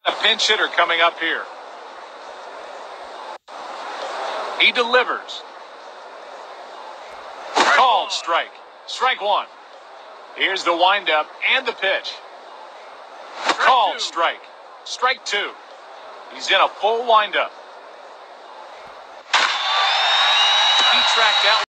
A pinch hitter coming up here. He delivers. Called strike. Strike one. Here's the windup and the pitch. Called strike. Strike two. He's in a full windup. He tracked out.